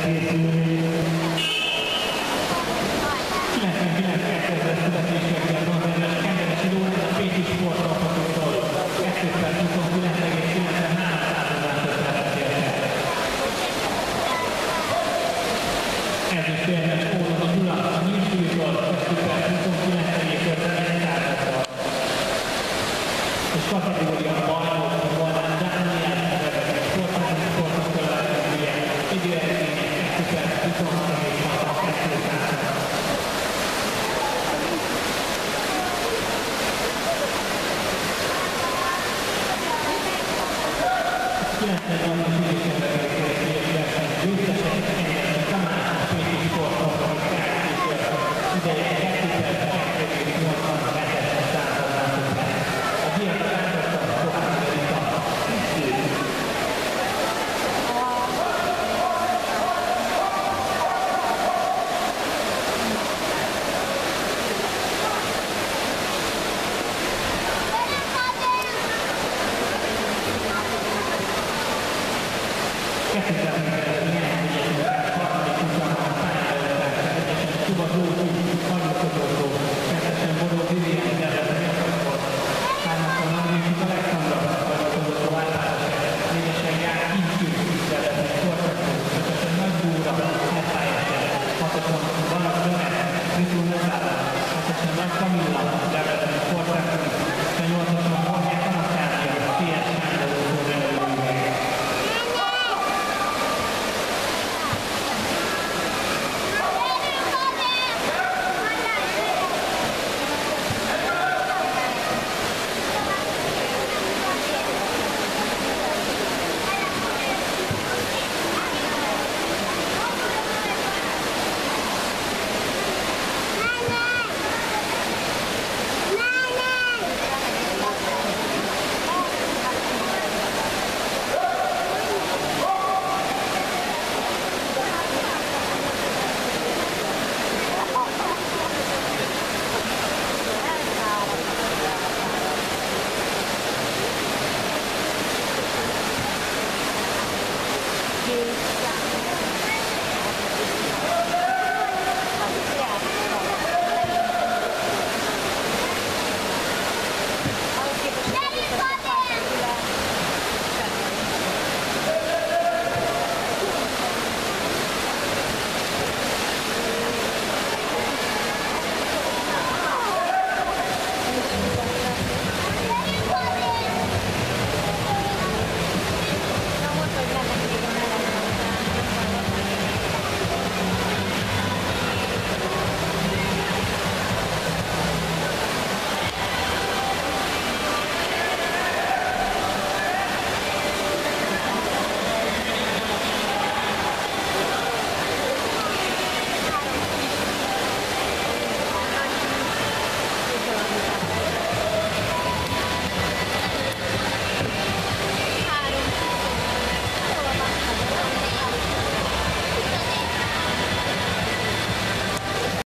készülni. 99 2000 születésűekkel van rendes Kenderesi Lóránd a Pécsi Sportrapatoktól 2 perc 29,93 másodpercet érte. Ezüstérmes Kódon a Gyula a Nyírsúlytól 2 perc 29,51. És kategória bajnok a Volán Dániel nevezető sportok következője időeredmények 2 perc 26,62. Kilencven